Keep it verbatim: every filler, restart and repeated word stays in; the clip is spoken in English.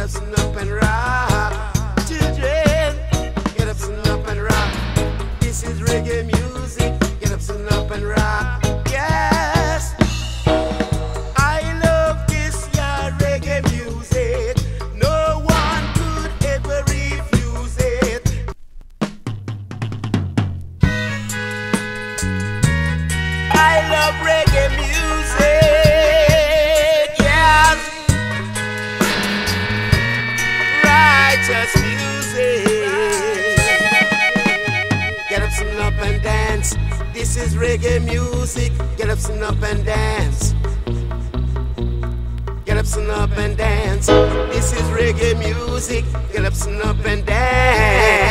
up, stand up and rock. Children, get up, stand up and rock. This is reggae music. Get up, stand up and rock. Yes, I love this yeah, reggae music. No one could ever refuse it. I love reggae music. Yes, righteous music. Get up, stand up and dance. This is reggae music. Get up, stand up and dance. Get up, stand up and dance. This is reggae music. Get up, stand up and dance.